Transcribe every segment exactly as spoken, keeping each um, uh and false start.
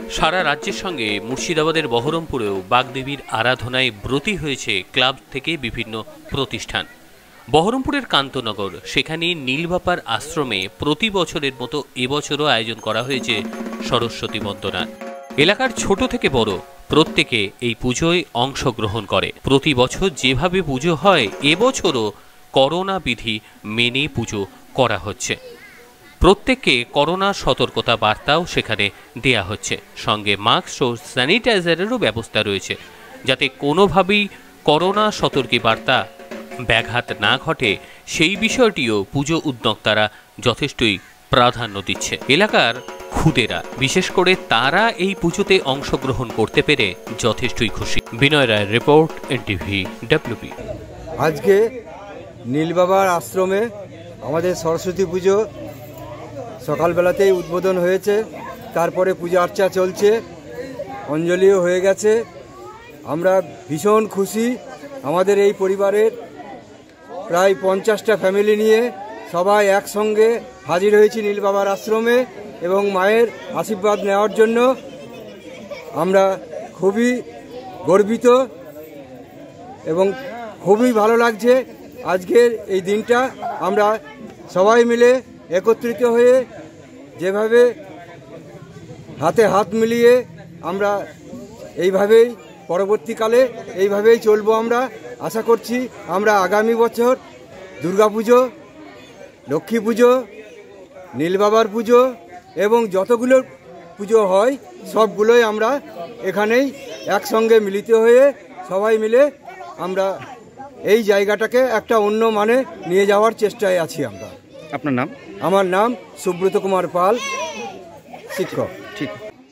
সারা রাজ্যের সঙ্গে মুর্শিদাবাদের বহরমপুরেও বাগদেবীর আরাধনায় ব্রতী হয়েছে ক্লাব থেকে বিভিন্ন প্রতিষ্ঠান। বহরমপুরের কান্তনগর, সেখানে নীলবাপার আশ্রমে প্রতি বছরের মতো এবছরও আয়োজন করা হয়েছে সরস্বতী বন্দনা। এলাকার ছোট থেকে বড় প্রত্যেকে এই পুজোয় অংশগ্রহণ করে। প্রতি বছর যেভাবে পুজো হয়, এবছরও করোনা বিধি মেনে পুজো করা হচ্ছে। প্রত্যেককে করোনা সতর্কতা বার্তাও সেখানে দেয়া হচ্ছে। সঙ্গে মাস্ক ও স্যানিটাইজারেরও ব্যবস্থা রয়েছে, যাতে কোনোভাবেই করোনা সতর্কী বার্তা ব্যাঘাত না ঘটে সেই বিষয়টিও পুজো উদ্যোক্তারা যথেষ্টই প্রাধান্য দিচ্ছে। এলাকার খুদেরা, বিশেষ করে তারা এই পুজোতে অংশগ্রহণ করতে পেরে যথেষ্টই খুশি। বিনয় রায়ের রিপোর্ট, এনটিভি ডব্লিউবি। আজকে নীলবাবার আশ্রমে আমাদের সরস্বতী পুজো সকালবেলাতেই উদ্বোধন হয়েছে, তারপরে পূজা আর্চা চলছে, অঞ্জলিও হয়ে গেছে। আমরা ভীষণ খুশি। আমাদের এই পরিবারের প্রায় পঞ্চাশটা ফ্যামিলি নিয়ে সবাই একসঙ্গে হাজির হয়েছি নীলবাবার আশ্রমে এবং মায়ের আশীর্বাদ নেওয়ার জন্য। আমরা খুবই গর্বিত এবং খুবই ভালো লাগছে আজকের এই দিনটা। আমরা সবাই মিলে একত্রিত হয়ে যেভাবে হাতে হাত মিলিয়ে আমরা এইভাবেই পরবর্তীকালে এইভাবেই চলবো। আমরা আশা করছি আমরা আগামী বছর দুর্গাপুজো, লক্ষ্মী পুজো, নীলবাবার পুজো এবং যতগুলো পুজো হয় সবগুলোই আমরা এখানেই একসঙ্গে মিলিত হয়ে সবাই মিলে আমরা এই জায়গাটাকে একটা অন্য মানে নিয়ে যাওয়ার চেষ্টায় আছি আমরা। আপনার নাম? আমার নাম সুব্রত কুমার পাল, শিক্ষক। ঠিক।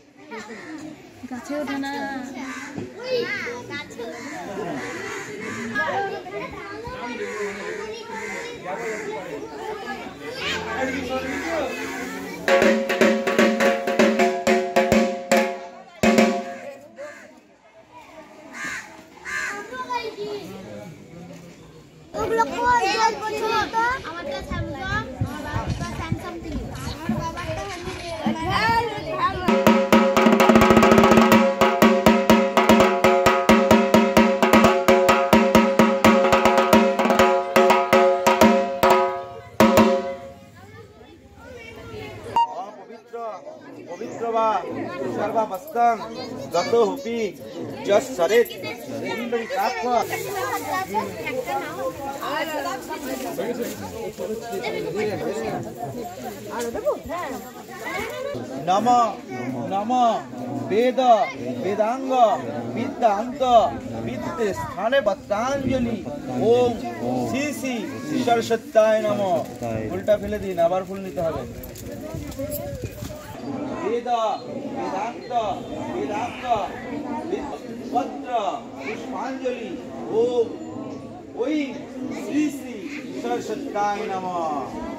पवित्र वा सर्वमस्तं गतो हुपि जस सरित इंद्री काक्ष नम नम वेद वेदांग विद्यान्त विद्ये स्थाने बत्तांजलि ओम श्री श्री सरस्वत्याय नमः। उल्टा फेले दिन आबार फुल निते हबे। वेद वेदांत वेदांत पत्र पुष्पांजलि ओम ओई श्री श्री सरस्वत्याय नमः।